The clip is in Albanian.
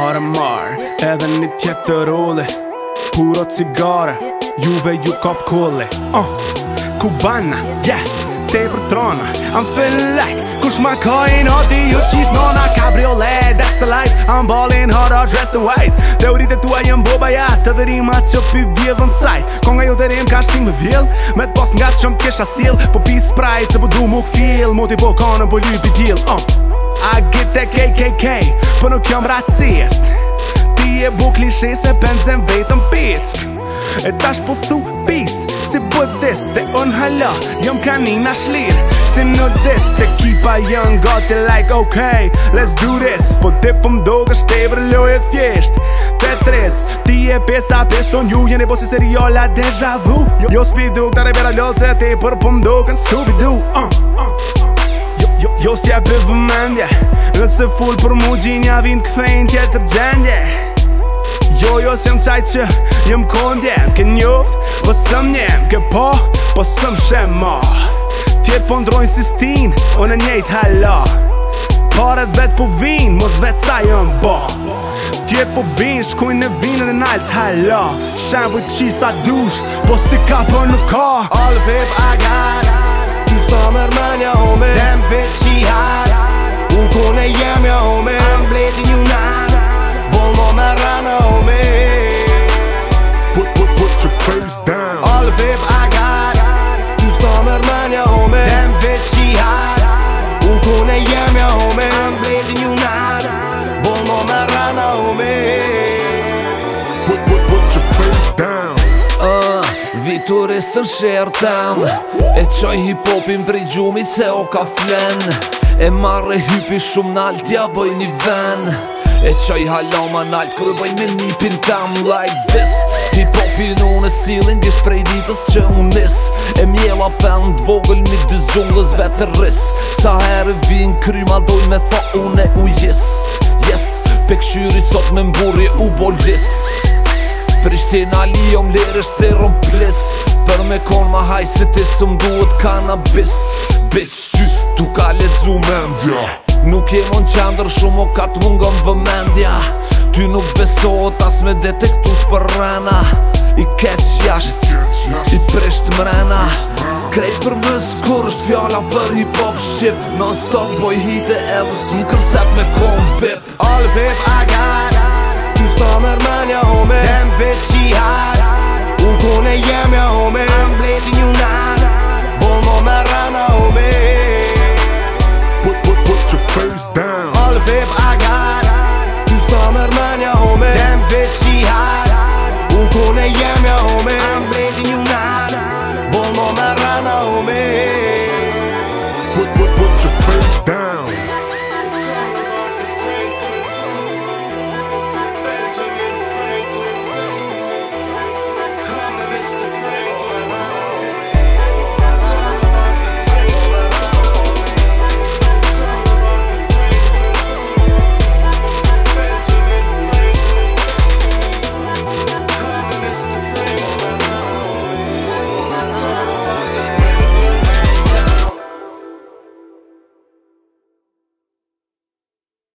Marë, edhe një tjetër ole Puro cigare, juve ju kap kolle Kubana, yeah, te për trona I'm feeling like, kush ma kajin hoti ju qif nona Cabriolet, that's the life I'm ballin' hard, all dressed in white Teoritë tua jem boba jat Të dhe rimat që pi vjedhën sajt Konga jo të rim ka shtim me vjell Me t'pos nga të shumë t'kesha sil Po pi sprite se po du mu këfil Moti po kanën po lypi dil I get that KKK Po nuk jom racist Ti e bu klishe se penzen vetëm pick E tash po thu peace Si buddhist e unë hala Jom kanina shlir Si nudist e kipa jën gati like okay Let's do this Po ti po mdo kështë për loje thjesht Tetris Ti e pesa peson ju Jeni po si seriola deja vu Jo spidu këtare vera lotë Se ti për po mdo kën Scooby-Doo Jo si e për vëmendje Nëse full për mu gjinja Vind këthejnë tjetër gjendje Jo s'jem qaj që jem kondjem Ke njof, po sëm njem Ke po sëm shem ma Tjetë po ndrojnë si stin Unë njejt hala Paret vet po vin Mos vet sa jëm ba Tjetë po bin Shkojnë në vinën e nalt hala Shem për qisa dush Po si ka po nuk ka All the pip I got Tu sta mërmënja home Damn bitch she hot Unë kone jem ja home I'm bleeding you now Bol mo me rana home Put your face down All the pip I got Tu sta mërmënja home Damn bitch she hot Unë kone jem ja home I'm bleeding you now Bol mo me rana home Put your face down Vituristën shertem E qoj hip-hopin prej gjumi se o ka flen E marre hypi shumë naltja bëj një ven E qoj halama nalt kërë bëj me nipin tam like this Hip-hopin unë e silin disht prej ditës që unë nis E mjela pënd vogël mi dy zgjunglës vetë rris Sa herë vin kryma doj me tha unë e u yes Pek shyri sot me mburje u bolis Prishtina lijom lirisht të romplis Për me kon ma haj se ti së mduhet cannabis Bitch qy, tu ka ledzu mendja Nuk jemon qandër shumë o ka të mungon vëmendja Ty nuk besohet as me detektus për rena I keq jasht, i prisht mrena Krejt për mës kur është fjalla për hip-hop shqip Non stop boj hite edhe s'm kërset me kon vip All the pip I got Tu sta mërmënja home Damn bitch she hot Unë kone jem ja home I'm bleeding you now